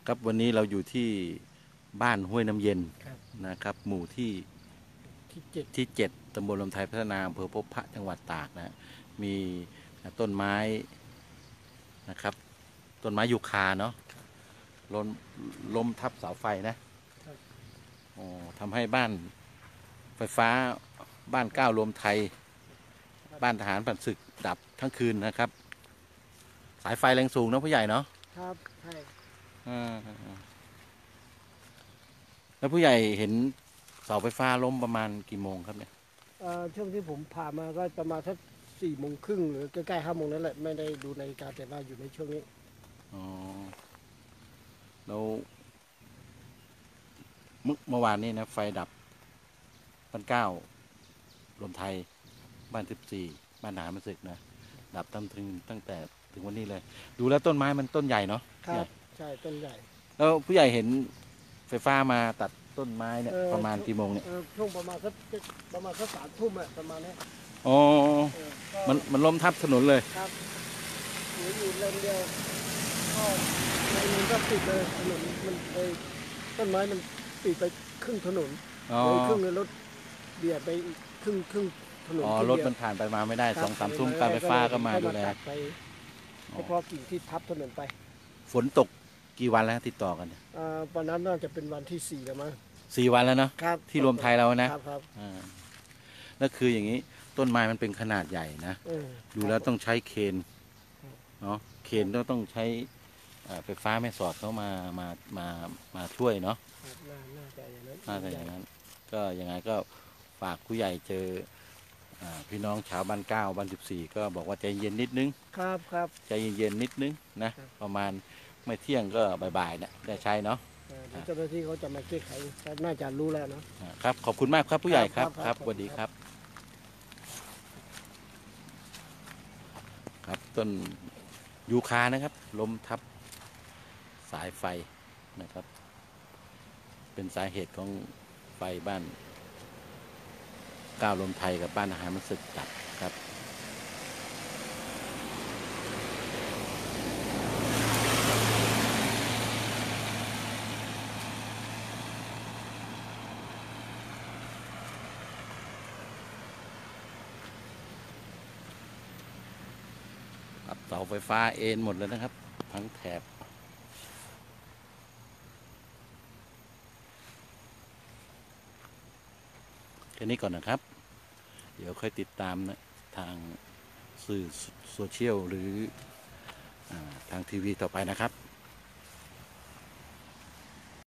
ครับวันนี้เราอยู่ที่บ้านห้วยน้ำเย็นครับนะครับ หมู่ที่ที่ 7 ที่7ตำบลลำไทพัฒนาอำเภอพบพระจังหวัดตากนะมีต้นไม้นะครับต้นไม้ยูคาเนาะล้มล้มทับเสาไฟนะครับอ๋อทำให้บ้านไฟฟ้าบ้านก้าวรวมไทยบ้านทหารผ่านศึกดับทั้งคืนนะครับ สายไฟแรงสูงนะผู้ใหญ่เนาะครับใช่อ่าแล้วผู้ใหญ่เห็นเสาไฟฟ้าล้มประมาณกี่โมงครับเนี่ยช่วงที่ผมผ่ามาก็ประมาณสัก4 โมงครึ่งหรือใกล้ๆ5 โมงนั่นแหละไม่ได้ดูนาฬิกาแต่ว่าอยู่ในช่วงนี้อ๋อแล้วเมื่อวานนี้นะไฟดับบ้านเก้าลมไทยบ้าน14บ้านหนามันศึกนะดับตั้งแต่ถึงวันนี้เลย ดูแล้วต้นไม้มันต้นใหญ่เนาะครับใช่ต้นใหญ่แล้วผู้ใหญ่เห็นไฟฟ้ามาตัดต้นไม้เนี่ยประมาณกี่โมงเนี่ยช่วงประมาณสัก3 ทุ่มอะประมาณนี้อ๋อก็มันล้มทับถนนเลยครับเหลืออยู่เลนเดียวก็ในนั้นก็ปิดเลยถนนมันไปต้นไม้มันปิดไปครึ่งถนนอ๋อเลยครึ่งเลยรถเบียดไปอีกครึ่งถนนอ๋อครึ่งเดียวรถมันผ่านไปมาไม่ได้ครับ 2-3 ทุ่มการไฟฟ้าก็มาดูแลตัดไปเฉพาะกิ่งที่ทับถนนไปฝนตกกี่วันแล้วติดต่อกันเนี่ยวันนั้นน่าจะเป็นวันที่4แล้วมั้ง 4 วันแล้วเนาะครับที่รวมไทยเรานะครับ อ่าแล้วคืออย่างนี้ต้นไม้มันเป็นขนาดใหญ่นะดูแล้วต้องใช้เคนเนาะเคนต้องใช้ไฟฟ้าแม่สอดเขามามาช่วยเนาะน่าจะอย่างนั้นน่าจะอย่างนั้นก็ยังไงก็ฝากผู้ใหญ่เจอพี่น้องชาวบ้านเก้าบ้าน14ก็บอกว่าใจเย็นนิดนึงครับใจเย็นนิดนึงนะประมาณไม่เที่ยงก็บ่ายๆเนี่ยได้ใช้เนาะเจ้าหน้าที่เขาจะมาแก้ไขน่าจะรู้แล้วเนาะครับขอบคุณมากครับผู้ใหญ่ครับครับสวัสดีครับครับต้นยูคานะครับล้มทับสายไฟนะครับเป็นสาเหตุของไฟบ้านก้าวลมไทยกับบ้านอาหารมันสึกดับครับเสาไฟฟ้าเอ็นหมดเลยนะครับทั้งแถบแค่นี้ก่อนนะครับ เดี๋ยวค่อยติดตามนะทางสื่อโซเชียลหรือทางทีวีต่อไปนะครับ